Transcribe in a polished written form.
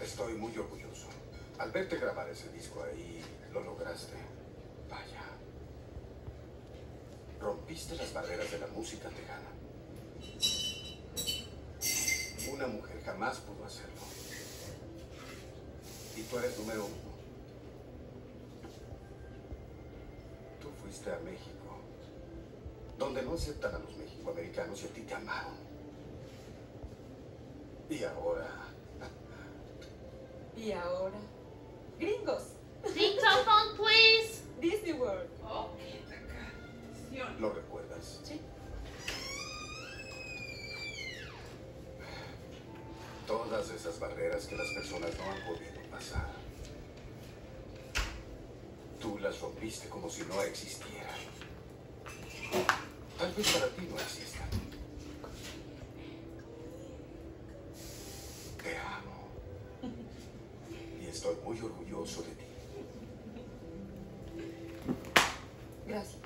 Estoy muy orgulloso. Al verte grabar ese disco ahí, lo lograste. Vaya. Rompiste las barreras de la música tejana. Una mujer jamás pudo hacerlo. Y tú eres número 1. Tú fuiste a México, donde no aceptan a los mexicoamericanos y a ti te amaron. Y ahora... Y ahora, gringos. Dictaphone, please. Disney World. Oh, qué canción. ¿Lo recuerdas? Sí. Todas esas barreras que las personas no han podido pasar. Tú las rompiste como si no existieran. Tal vez para ti no existan. Te amo. Y estoy muy orgulloso de ti. Gracias.